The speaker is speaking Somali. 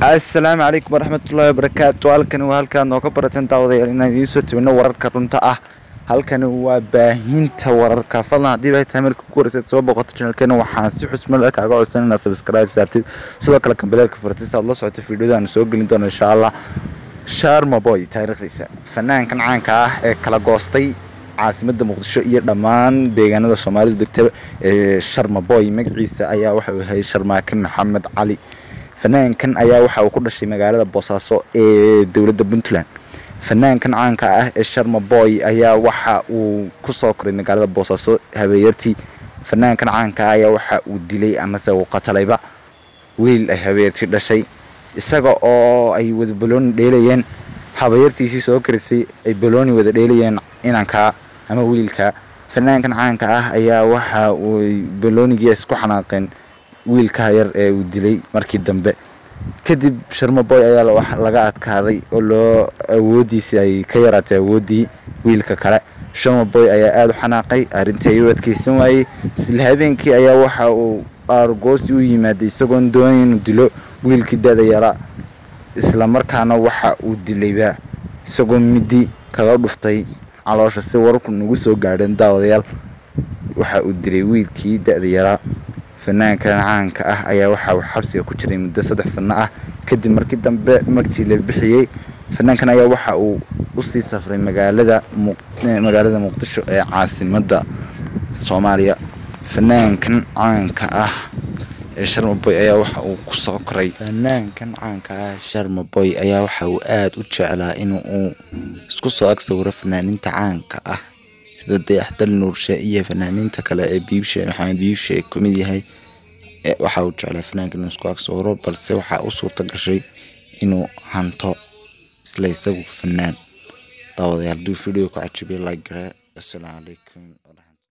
السلام عليكم ورحمة الله وبركاته. halkan oo ka barateen daawadayaal inaan idiin soo tabino wararka runta ah. halkan waa baahinta wararka. fadlan haddii ay tahay markii ugu horeysay soo boqoto channelkeena waxaan si xusmo leh kaaga codsan inaad subscribe saartid sidoo kale kambalelka furtid si aad la socoto fiidiyoda aan soo gelin doono insha Allah. Sharma Boy taariikhdiisa fanaankan caanka ah ee kala goostay caasimadda Muqdisho iyo dhammaan deegaanada Soomaalidu degtay Sharma Boy magaciisa ayaa waxa uu yahay Sharmaake Maxamed Cali. fanaankan ayaa waxa uu ku dhashay magaalada Boosaaso ee dawladda Puntland. fanaankan caanka ah ee Sharma Boy ayaa waxa uu ku soo koray magaalada Boosaaso habeeyartii. fanaankan caanka ayaa waxa uu dilay ama uu qatalayba wiil ay habeeyartii dhashay isaga oo ay wada balooni dheelayeen. habeeyartiisii soo korisay ay balooni wada dheelayeen inanka ama wiilka. fanaankan caanka ah ayaa waxa uu baloonigii isku xanaaqeen wiilka yar ee uu dilay markii dambe. kadib Sharma Boy ayaa laga adkaaday oo loo awoodiisii ay ka yaraatay awoodii wiilka kale. Sharma Boy ayaa aad u xanaaqay arrintii uu adkeysan waayay. isla habeenkii ayaa waxa uu argoosi u yimaaday isagoo doonaya inuu dilo wiilkii da'da yaraa. isla markaana waxa uu dilayba isagoo midi kaga dhuftay caloosha si warku nagu soo gaadheen daawadayaal. waxa uu dilay wiilkii da'da yaraa. fanaankan caanka ah ayaa waxa uu xabsiga ku jiray muddo 3 sano ah kadib markii dambe magtii la bixiyay. fanaankan ayaa waxa uu u sii safray magaalada Muqdisho ee caasimadda Soomaaliya. fanaankan caanka ah ee Sharma Boy ayaa waxa uu ku soo koray Sharma Boy ayaa waxa uu aad u jeclaa inuu isku soo agsawiro fanaaninta caanka ah sida Dayaxdal Nuurshe iyo fanaaninta kale ee Biibshe Maxamed Biibshe kumid yahay. waxa uu jeclaa fanaankan isku agsawiro balse waxa uu suurta gashay inuu hanto isla isagu fanaan. daawadayaal duu video ku cajibay like. Assalamu alaykum.